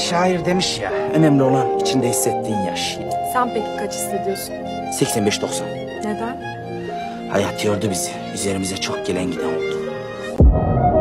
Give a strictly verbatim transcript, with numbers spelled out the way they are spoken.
Şair demiş ya, önemli olan içinde hissettiğin yaş. Sen peki kaç hissediyorsun? seksen beş doksan. Neden? Hayat yordu bizi. Üzerimize çok gelen giden oldu.